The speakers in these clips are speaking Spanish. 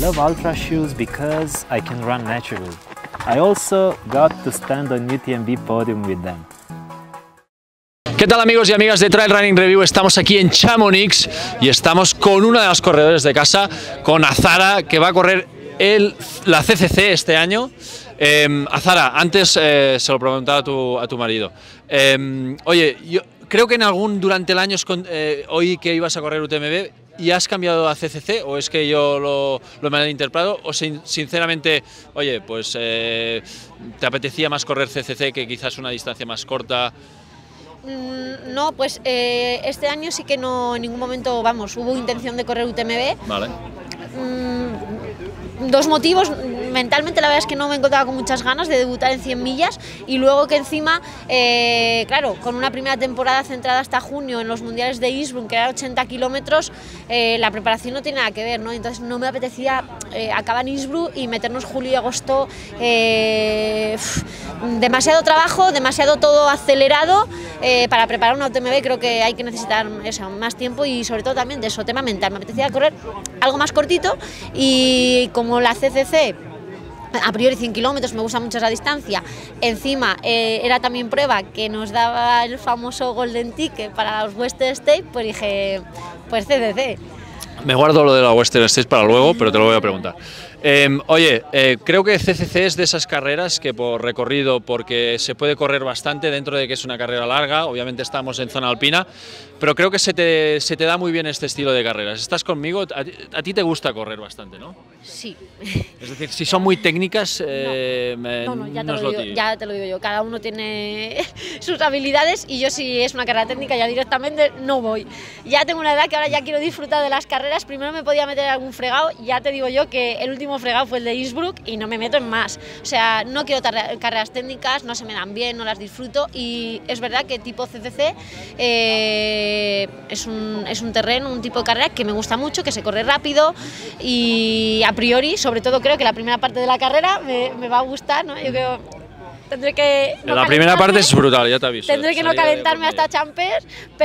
love Ultra shoes because I can run naturally. I also got to stand on UTMB podium with them. ¿Qué tal amigos y amigas de Trail Running Review? Estamos aquí en Chamonix y estamos con uno de los corredores de casa, con Azara, que va a correr la CCC este año. Azara, antes se lo preguntaba a tu marido. Oye, yo creo que durante el año oí que ibas a correr UTMB y has cambiado a CCC, o es que yo lo he malinterpretado, o sinceramente, oye, pues te apetecía más correr CCC que quizás una distancia más corta. No, pues este año sí que no, en ningún momento, vamos, hubo intención de correr UTMB. Vale. Dos motivos: mentalmente la verdad es que no me encontraba con muchas ganas de debutar en 100 millas, y luego que encima, claro, con una primera temporada centrada hasta junio en los mundiales de Innsbruck, que eran 80 kilómetros, la preparación no tiene nada que ver, ¿no? Entonces no me apetecía acabar en Innsbruck y meternos julio y agosto, demasiado trabajo, demasiado todo acelerado. Para preparar una UTMB creo que hay que necesitar más tiempo y sobre todo también de eso, tema mental. Me apetecía correr algo más cortito, y como la CCC a priori 100 kilómetros, me gusta mucho esa distancia, encima era también prueba que nos daba el famoso Golden Ticket para los Western States, pues dije, pues CCC. Me guardo lo de la Western States para luego, pero te lo voy a preguntar. Oye, creo que CCC es de esas carreras que por recorrido, porque se puede correr bastante dentro de que es una carrera larga, obviamente estamos en zona alpina, pero creo que se te da muy bien este estilo de carreras. ¿Estás conmigo? A ti te gusta correr bastante, ¿no? Sí. Es decir, si son muy técnicas, no, ya te lo digo yo, cada uno tiene sus habilidades, y yo, si es una carrera técnica, ya directamente no voy. Ya tengo una edad que ahora ya quiero disfrutar de las carreras. Primero me podía meter en algún fregado, ya te digo yo que el último fregado fue el de Innsbruck y no me meto en más. O sea, no quiero carreras técnicas, no se me dan bien, no las disfruto, y es verdad que tipo CCC es un terreno, un tipo de carrera que me gusta mucho, que se corre rápido, y a priori, sobre todo, creo que la primera parte de la carrera me va a gustar, ¿no? Yo creo, tendré que la primera parte es brutal, ya te aviso. Tendré que no calentarme hasta Champers,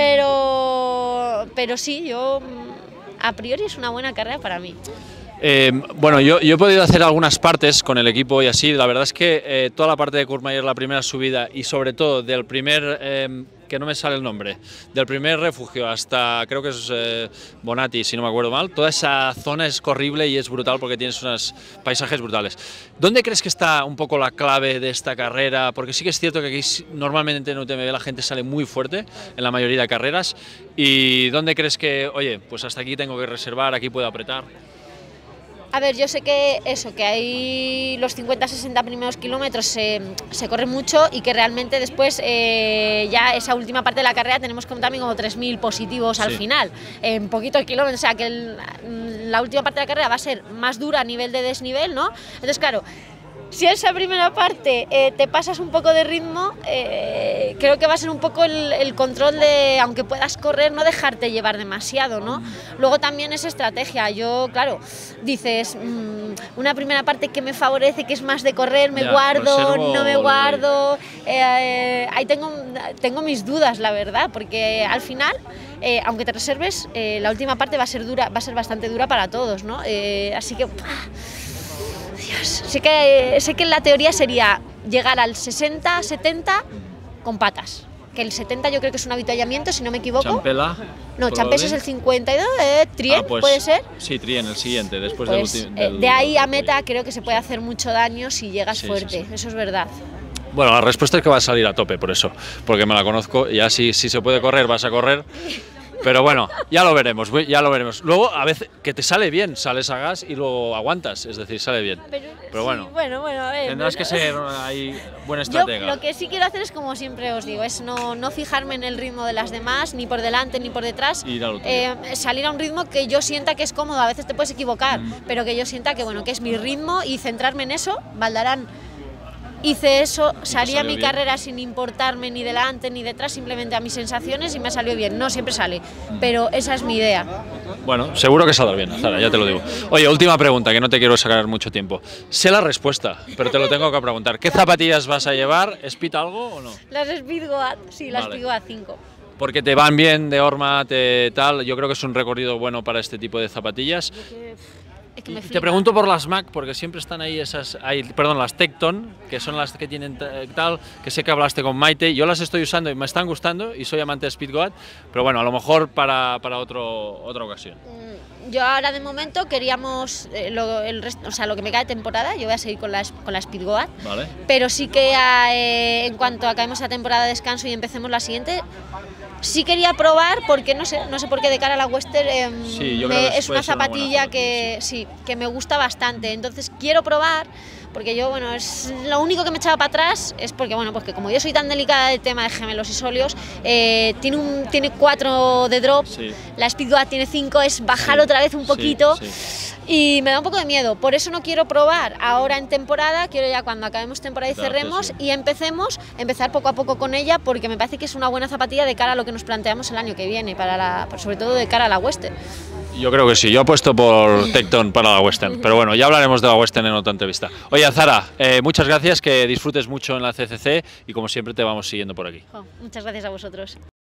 pero sí, yo a priori es una buena carrera para mí. Bueno, yo he podido hacer algunas partes con el equipo y así. La verdad es que toda la parte de Courmayeur, la primera subida, y sobre todo del primer, que no me sale el nombre, del primer refugio hasta, creo que es Bonatti, si no me acuerdo mal, toda esa zona es corrible y es brutal porque tienes unos paisajes brutales. ¿Dónde crees que está un poco la clave de esta carrera? Porque sí que es cierto que aquí normalmente en UTMB la gente sale muy fuerte en la mayoría de carreras. ¿Y dónde crees que, oye, pues hasta aquí tengo que reservar, aquí puedo apretar? A ver, yo sé que eso, que hay los 50-60 primeros kilómetros se corre mucho, y que realmente después ya esa última parte de la carrera tenemos también como 3000 positivos al final, en poquitos kilómetros, o sea que la última parte de la carrera va a ser más dura a nivel de desnivel, ¿no? Entonces, claro, si esa primera parte te pasas un poco de ritmo, creo que va a ser un poco el control de, aunque puedas correr, no dejarte llevar demasiado, ¿no? Luego también es estrategia. Yo, claro, dices, una primera parte que me favorece, que es más de correr, me guardo, no me guardo. Ahí tengo mis dudas, la verdad, porque al final, aunque te reserves, la última parte va a ser dura, va a ser bastante dura para todos, ¿no? Así que Dios, sé que en la teoría sería llegar al 60-70 con patas, que el 70 yo creo que es un avituallamiento, si no me equivoco. Champela. No, Champés es el 52, Trien, pues, ¿puede ser? Sí, Trien, el siguiente, después pues, de ahí a meta creo que se puede hacer mucho daño si llegas fuerte, eso es verdad. Bueno, la respuesta es que va a salir a tope, por eso, porque me la conozco, y ya si se puede correr, vas a correr. Pero bueno, ya lo veremos, ya lo veremos. Luego, a veces, que te sale bien, sales a gas y luego aguantas, es decir, sale bien. Pero bueno, tendrás que ser ahí buen estratega. Yo lo que sí quiero hacer es, como siempre os digo, es no fijarme en el ritmo de las demás, ni por delante ni por detrás. Salir a un ritmo que yo sienta que es cómodo, a veces te puedes equivocar, pero que yo sienta que, bueno, que es mi ritmo, y centrarme en eso. Valdarán, hice eso, salí a mi carrera sin importarme ni delante ni detrás, simplemente a mis sensaciones, y me salió bien. No siempre sale, pero esa es mi idea. Bueno, seguro que saldrá bien, Zara, ya te lo digo. Oye, última pregunta, que no te quiero sacar mucho tiempo. Sé la respuesta, pero te lo tengo que preguntar. ¿Qué zapatillas vas a llevar? ¿Speed algo o no? Las Speedgoat, sí, las Speedgoat 5. Porque te van bien de horma, tal. Yo creo que es un recorrido bueno para este tipo de zapatillas. Es que me Te flipa. pregunto por las Mac, porque siempre están ahí perdón, las Tecton, que son las que tienen tal, que sé que hablaste con Maite, yo las estoy usando y me están gustando y soy amante de Speedgoat, pero bueno, a lo mejor para otra ocasión. Yo ahora de momento queríamos lo que me cae de temporada, yo voy a seguir con la Speedgoat, Vale. pero sí que en cuanto acabemos la temporada de descanso y empecemos la siguiente, sí quería probar, porque no sé por qué de cara a la Western Sí, yo creo que es puede una ser una buena zapatilla zapatilla, que sí, que me gusta bastante, entonces quiero probar. Porque yo, bueno, es lo único que me echaba para atrás es porque, bueno, porque como yo soy tan delicada del tema de gemelos y solios, tiene 4 de drop, Sí. la Speedgoat tiene 5, es bajar Sí, otra vez un poquito, sí. y me da un poco de miedo. Por eso no quiero probar ahora en temporada, quiero ya cuando acabemos temporada y Claro, cerremos sí. y empezar poco a poco con ella, porque me parece que es una buena zapatilla de cara a lo que nos planteamos el año que viene, sobre todo de cara a la Western. Yo creo que sí, yo apuesto por Tecton para la Western, pero bueno, ya hablaremos de la Western en otra entrevista. Oye, Zara, muchas gracias, que disfrutes mucho en la CCC y como siempre te vamos siguiendo por aquí. Muchas gracias a vosotros.